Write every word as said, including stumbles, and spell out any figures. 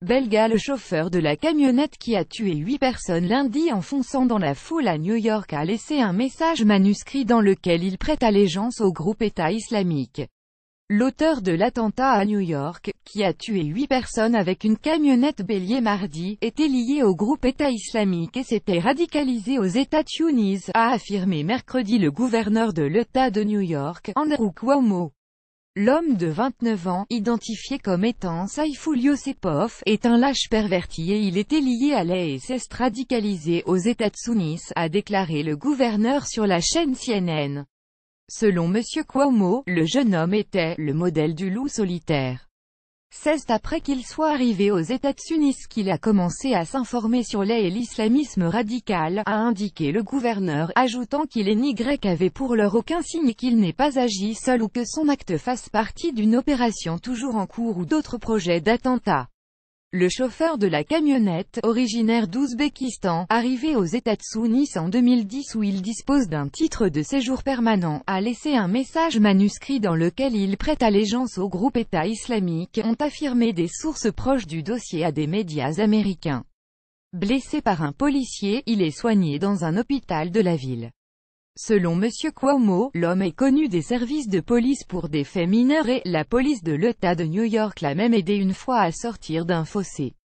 Belga, le chauffeur de la camionnette qui a tué huit personnes lundi en fonçant dans la foule à New York, a laissé un message manuscrit dans lequel il prête allégeance au groupe État islamique. L'auteur de l'attentat à New York, qui a tué huit personnes avec une camionnette bélier mardi, était lié au groupe État islamique et s'était radicalisé aux États-Unis, a affirmé mercredi le gouverneur de l'État de New York, Andrew Cuomo. L'homme de vingt-neuf ans, identifié comme étant Saiful Yosepov, est un lâche perverti et il était lié à l'A S S radicalisé aux États-Unis, a déclaré le gouverneur sur la chaîne C N N. Selon Monsieur Cuomo, le jeune homme était « le modèle du loup solitaire ». C'est après qu'il soit arrivé aux États-Unis qu'il a commencé à s'informer sur l'A et l'islamisme radical, a indiqué le gouverneur, ajoutant qu'il est N'y avait pour l'heure aucun signe qu'il n'ait pas agi seul ou que son acte fasse partie d'une opération toujours en cours ou d'autres projets d'attentat. Le chauffeur de la camionnette, originaire d'Ouzbékistan, arrivé aux États-Unis en deux mille dix où il dispose d'un titre de séjour permanent, a laissé un message manuscrit dans lequel il prête allégeance au groupe État islamique, ont affirmé des sources proches du dossier à des médias américains. Blessé par un policier, il est soigné dans un hôpital de la ville. Selon Monsieur Cuomo, l'homme est connu des services de police pour des faits mineurs et la police de l'État de New York l'a même aidé une fois à sortir d'un fossé.